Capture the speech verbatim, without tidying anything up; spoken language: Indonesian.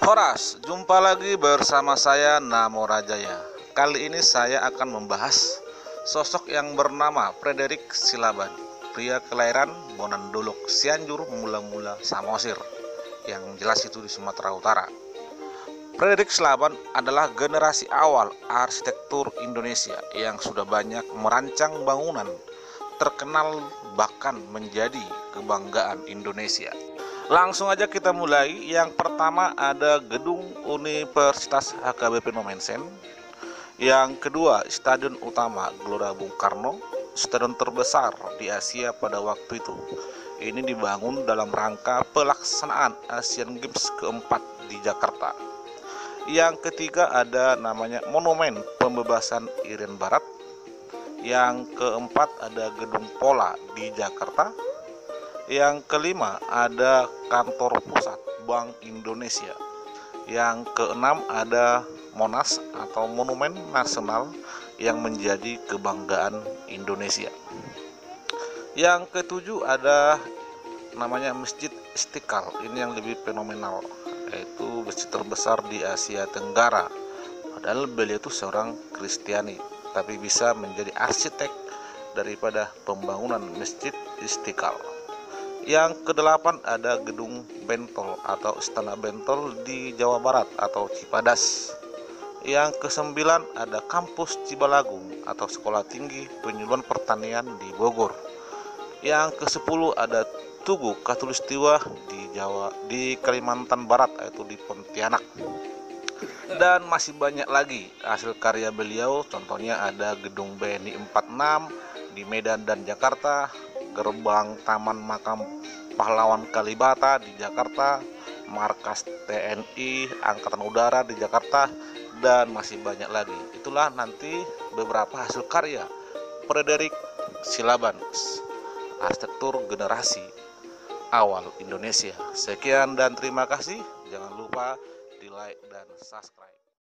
Horas, jumpa lagi bersama saya Namo Rajaya. Kali ini saya akan membahas sosok yang bernama Frederick Silaban, pria kelahiran Bonandolok, Cianjur, mula-mula Samosir, yang jelas itu di Sumatera Utara. Frederick Silaban adalah generasi awal arsitektur Indonesia yang sudah banyak merancang bangunan terkenal bahkan menjadi kebanggaan Indonesia. Langsung aja kita mulai. Yang pertama ada gedung Universitas H K B P Nomensen. Yang kedua Stadion Utama Gelora Bung Karno, stadion terbesar di Asia pada waktu itu. Ini dibangun dalam rangka pelaksanaan Asian Games keempat di Jakarta. Yang ketiga ada namanya Monumen Pembebasan Irian Barat. Yang keempat ada Gedung Pola di Jakarta. Yang kelima ada Kantor Pusat Bank Indonesia. Yang keenam ada Monas atau Monumen Nasional yang menjadi kebanggaan Indonesia. Yang ketujuh ada namanya Masjid Istiqlal. Ini yang lebih fenomenal, yaitu masjid terbesar di Asia Tenggara. Padahal beliau itu seorang Kristiani, tapi bisa menjadi arsitek daripada pembangunan Masjid Istiqlal. Yang kedelapan ada Gedung Bentol atau Istana Bentol di Jawa Barat atau Cipadas. Yang kesembilan ada Kampus Cibalagung atau Sekolah Tinggi Penyuluhan Pertanian di Bogor. Yang kesepuluh ada Tugu Katulistiwa di Jawa di Kalimantan Barat, yaitu di Pontianak. Dan masih banyak lagi hasil karya beliau, contohnya ada Gedung B N I empat puluh enam di Medan dan Jakarta, Gerbang Taman Makam Pahlawan Kalibata di Jakarta, Markas T N I Angkatan Udara di Jakarta, dan masih banyak lagi. Itulah nanti beberapa hasil karya Frederick Silaban, arsitektur generasi awal Indonesia. Sekian dan terima kasih. Jangan lupa di like dan subscribe.